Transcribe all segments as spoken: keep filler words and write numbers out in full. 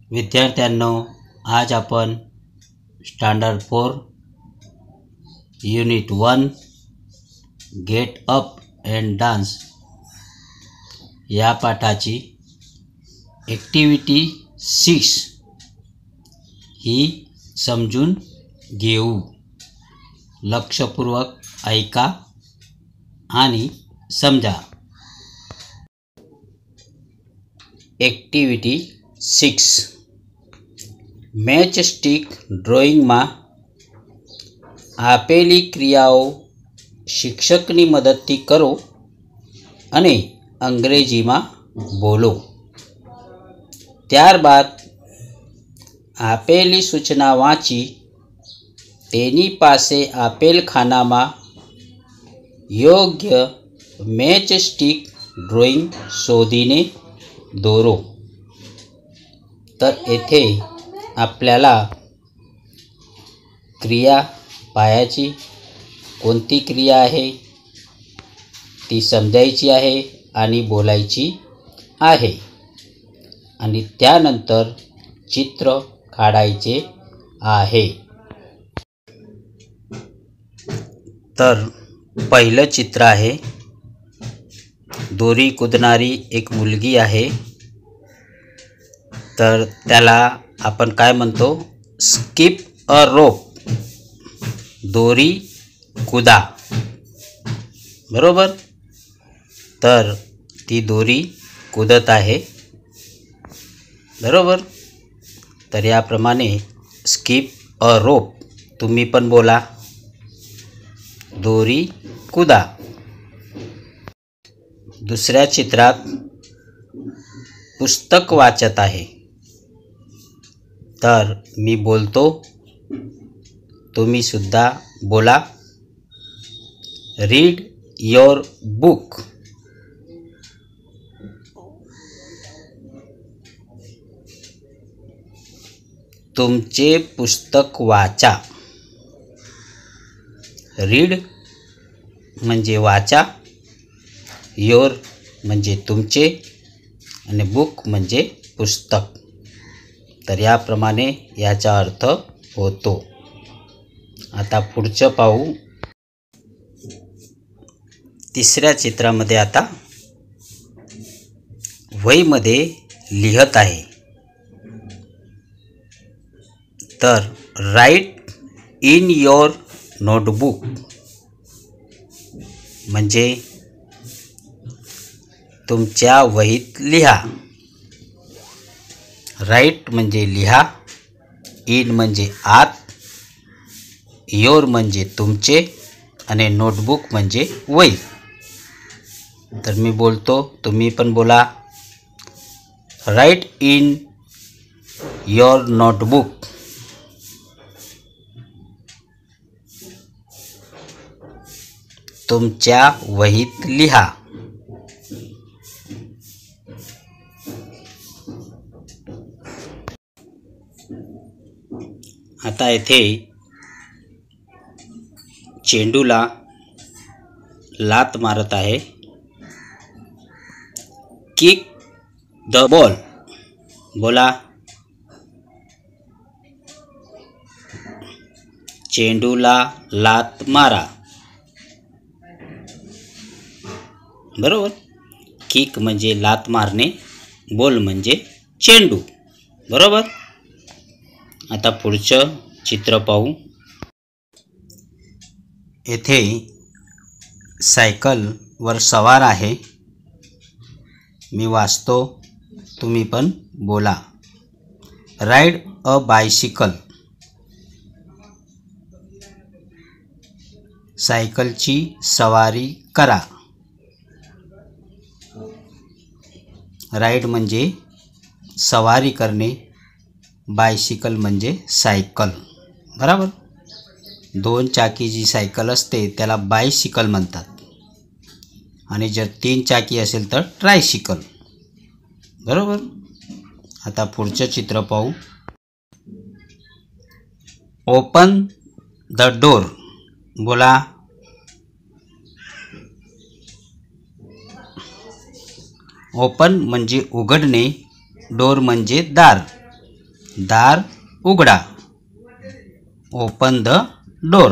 विद्यार्थ्यांनो, आज आपण standard four unit one get up and dance या पाठाची ॲक्टिव्हिटी सिक्स ही समजून घेऊ. लक्षपूर्वक ऐका आणि समजा. Activity six match stick drawing में आपेली क्रियाओ शिक्षकनी मददथी करो अने अंग्रेजी में बोलो. त्यारबाद आपेली सूचना वाँची तेनी पासे आपेल खाना में योग्य मैच स्टिक ड्रॉइंग शोधीने दोरो. तर येथे आपल्याला क्रिया पाहायची, कोणती क्रिया आहे ती समजायची आहे आणि बोलायची आहे आणि त्यानंतर चित्र काढायचे आहे. तर पहिलं चित्र आहे, दोरी कुदणारी एक मुलगी आहे. तर त्याला आपण काय म्हणतो, स्किप अ रोप, दोरी कुदा. बरोबर. तर ती दोरी कुदत आहे. बरोबर. तर याप्रमाणे स्किप अ रोप तुम्ही पण बोला, दोरी कुदा. दुसऱ्या चित्रात पुस्तक वाचत आहे. तर मी बोलतो, तुम्ही सुद्धा बोला, रीड योर बुक. तुमचे पुस्तक वाचा. रीड म्हणजे वाचा, योर म्हणजे तुमचे आणि बुक म्हणजे पुस्तक. तर याप्रमाणे याचा अर्थ होतो. आता पुढचं पाहू. तिसऱ्या चित्रामध्ये आता वहीमध्ये लिहत आहे. तर राईट इन योर नोटबुक म्हणजे तुमच्या वहीत लिहा. राईट म्हणजे लिहा, इन म्हणजे आत, योर म्हणजे तुमचे आणि नोटबुक म्हणजे वही. तर मी बोलतो, तुम्ही पण बोला, राईट इन योर नोटबुक. तुमच्या वहीत लिहा. आता येथे चेंडूला लात मारत आहे. Kick the ball. बोला, चेंडूला लात मारा. बरोबर. किक म्हणजे लात मारणे, बॉल म्हणजे चेंडू. बरोबर. आता पुढचं चित्र पाहू. येथे सायकल वर सवार आहे. मी वाचतो, तुम्ही पण बोला, राईड अ बायसिकल. सायकलची सवारी करा. राईड म्हणजे सवारी करणे, बायसिकल म्हणजे सायकल. बरोबर. दोन चाकी जी सायकल असते त्याला बायसिकल म्हणतात आणि जर तीन चाकी असेल तर ट्रायसिकल. बरोबर. आता पुढचं चित्र पाहू. Open the door. बोला, ओपन म्हणजे उघडणे, डोर म्हणजे दार. दार उघडा. Open the door.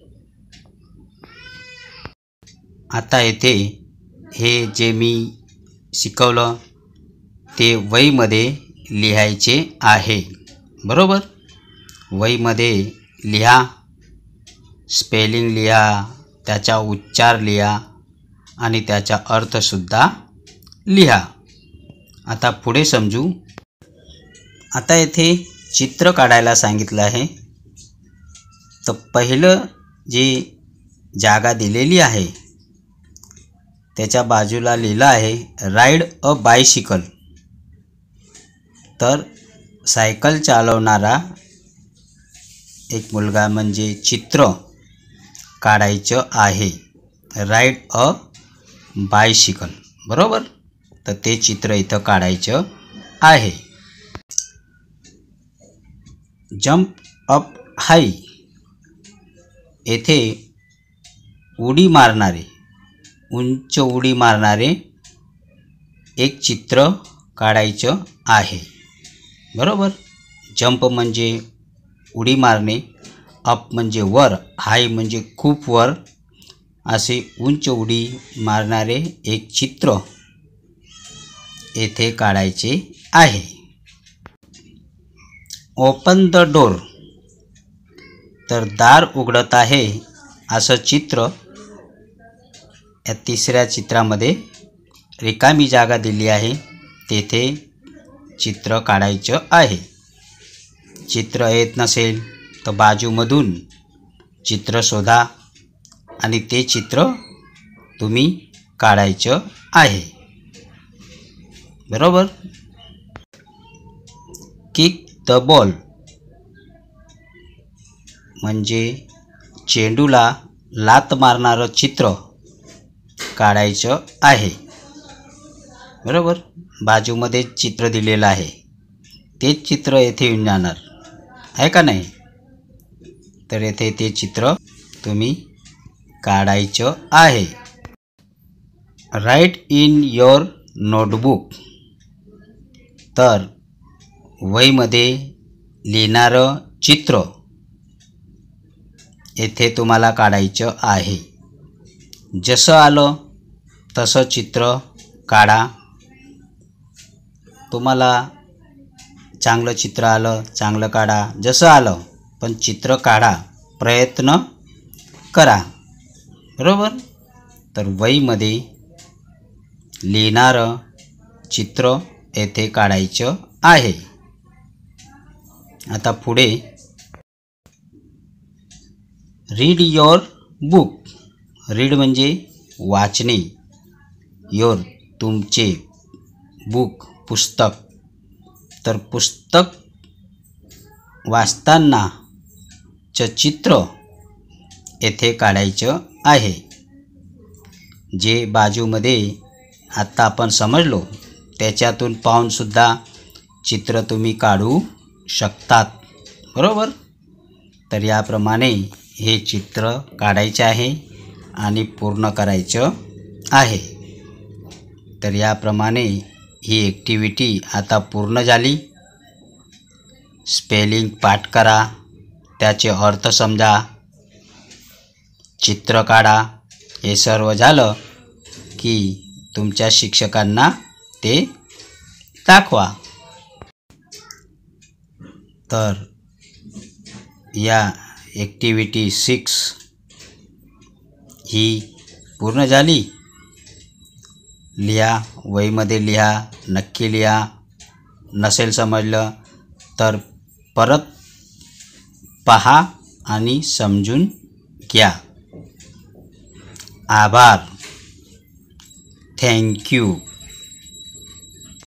आता येथे हे जे मी शिकवलं ते वहीमध्ये लिहायचे आहे. बरोबर. वहीमध्ये लिहा, स्पेलिंग लिहा, त्याचा उच्चार लिहा आणि त्याचा अर्थसुद्धा लिहा. आता पुढे समजू. आता येथे चित्र काढायला सांगितलं आहे. तर पहिलं जे जागा दिलेली आहे त्याच्या बाजूला लिहिलं आहे राईड अ बायसिकल. तर सायकल चालवणारा एक मुलगा म्हणजे चित्र काढायचं आहे. Ride a bicycle. बरोबर. तर ते चित्र इथं काढायचं आहे. Jump up high. येथे उडी मारणारे, उंच उडी मारणारे एक चित्र काढायचं आहे. बरोबर. जंप म्हणजे उडी मारणे, अप म्हणजे वर, हाय म्हणजे खूप वर, असे उंच उडी मारणारे एक चित्र येथे काढायचे आहे. Open the door. तर दार उघडत आहे असं चित्र या तिसऱ्या चित्रामध्ये रिकामी जागा दिली आहे तेथे चित्र काढायचं आहे. चित्र येत नसेल तर बाजूमधून चित्र शोधा आणि ते चित्र तुम्ही काढायचं आहे. बरोबर. किक द बॉल म्हणजे चेंडूला लात मारणारं चित्र काढायचं आहे. बरोबर. बाजूमध्ये चित्र दिलेलं आहे तेच चित्र येथे येऊन जाणार आहे का नाही. तर येथे ते चित्र तुम्ही काढायचं आहे. Write in your notebook. तर वहीमध्ये लिहिणारं चित्र येथे तुम्हाला काढायचं आहे. जसं आलं तसं चित्र काढा. तुम्हाला चांगलं चित्र आलं चांगलं काढा, जसं आलं पण चित्र काढा, प्रयत्न करा. बरोबर. तर वहीमध्ये लिहिणारं चित्र येथे काढायचं आहे. आता पुढे रीड युअर बुक. रीड म्हणजे वाचणे, योर तुमचे, बुक पुस्तक. तर पुस्तक वाचताना च चित्र येथे काढायचं आहे. जे बाजूमध्ये आत्ता आपण समजलो त्याच्यातून पाहूनसुद्धा चित्र तुम्ही काढू शकतात. बरोबर. तर याप्रमाणे हे चित्र काढायचे आहे आणि पूर्ण करायचं आहे. तर याप्रमाणे ही ॲक्टिव्हिटी आता पूर्ण झाली. स्पेलिंग पाठ करा, त्याचे अर्थ समजा, चित्र काढा. हे सर्व झालं की तुमच्या शिक्षकांना ते दाखवा. तर या ॲक्टिव्हिटी सिक्स ही पूर्ण झाली. लिहा, वहीमध्ये लिहा, नक्की लिहा. नसेल समजलं तर परत पहा आणि समजून घ्या. आभार. Thank you.